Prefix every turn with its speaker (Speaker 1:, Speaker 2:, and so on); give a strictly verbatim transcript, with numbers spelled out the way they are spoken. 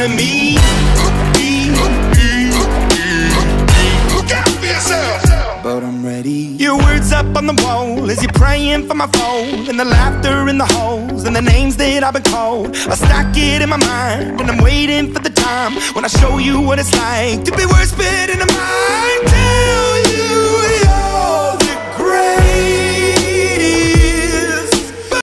Speaker 1: of me. Look out for yourself. But I'm ready. Your words up on the wall as you're praying for my phone, and the laughter in the halls and the names that I've been called. I stack it in my mind and I'm waiting for the time when I show you what it's like to be worse fit in the mind. Tell you